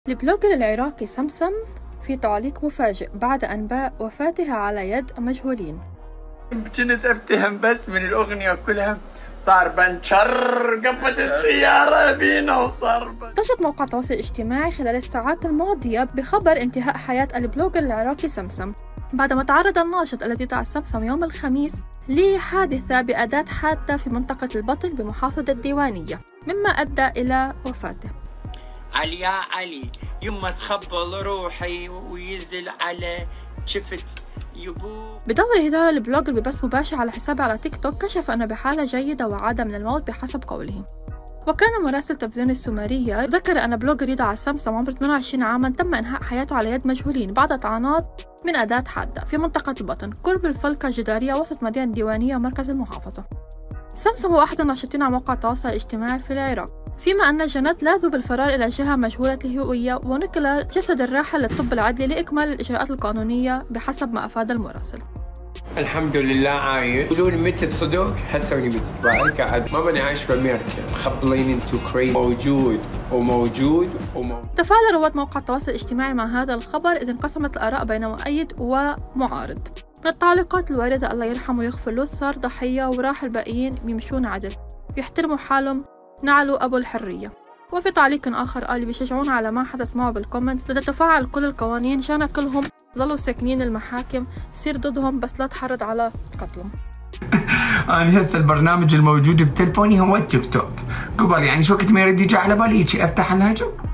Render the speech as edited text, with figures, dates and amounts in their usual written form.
البلوجر العراقي سمسم في تعليق مفاجئ بعد أنباء وفاته على يد مجهولين. كنت افتهم بس من الأغنية كلها صار بنشر قفت السيارة بينا وصار انتشرت موقع التواصل الاجتماعي خلال الساعات الماضية بخبر انتهاء حياة البلوجر العراقي سمسم بعدما تعرض الناشط الذي يدعى سمسم يوم الخميس لحادثة بأداة حادة في منطقة البطن بمحافظة الديوانية، مما أدى إلى وفاته. علي يا علي يما تخبل روحي وينزل على شفت يبو. بدور إظهار البلوجر ببث مباشر على حسابه على تيك توك كشف أنه بحالة جيدة وعاد من الموت بحسب قوله. وكان مراسل تلفزيون السومرية ذكر أن بلوجر يدعى سمسم عمره 28 عاما تم إنهاء حياته على يد مجهولين بعد طعنات من أداة حادة في منطقة البطن قرب الفلكة الجدارية وسط مدينة الديوانية ومركز المحافظة. سمسم هو أحد الناشطين على موقع التواصل الاجتماعي في العراق، فيما أن الجنات لاذوا بالفرار إلى جهة مجهولة الهوية ونقل جسد الراحل للطب العدلي لإكمال الإجراءات القانونية بحسب ما أفاد المراسل. الحمد لله عايش. يقولون متى صدق حتى متى قاعد ما بني عايش بأمريكا مخبلين انتو كريزي موجود. تفاعل رواد موقع التواصل الاجتماعي مع هذا الخبر إذ انقسمت الآراء بين مؤيد ومعارض. من التعليقات الواردة الله يرحمه ويغفر له صار ضحية وراح الباقيين بيمشون عدل بيحترموا حالهم نعلوا أبو الحرية. وفي تعليق آخر قال بيشجعون على ما حدث معه بالكومنت لتتفاعل كل القوانين شان كلهم ظلوا ساكنين المحاكم تصير ضدهم بس لا تحرض على قتلهم. أنا هسه البرنامج الموجود بتلفوني هو التيك توك. قبل يعني شو وقت ما يريد يجي على بالي افتح الهجم